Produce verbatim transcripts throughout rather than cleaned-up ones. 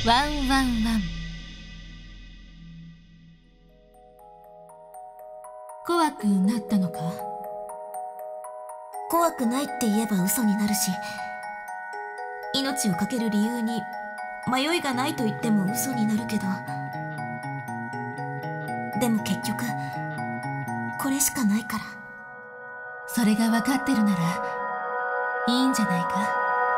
ワンワンワン。怖くなったのか？ 怖くないって言えば嘘になるし、命を懸ける理由に迷いがないと言っても嘘になるけど、でも結局これしかないから。 それが分かってるならいいんじゃないか。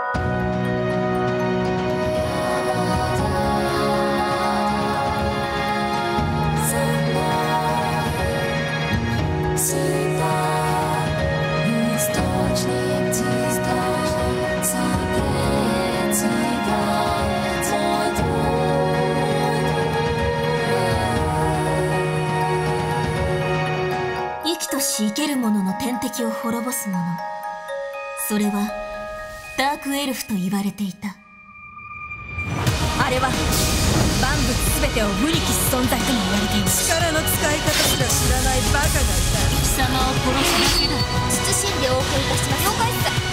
生きとし生ける者の天敵を滅ぼす者、それはダークエルフと言われていた。あれは万物すべてを無力す存在とも言われています。 力の使い方すら知らないバカがいた。 貴様を殺すだけだ。 謹んでお送りいたします。了解っす。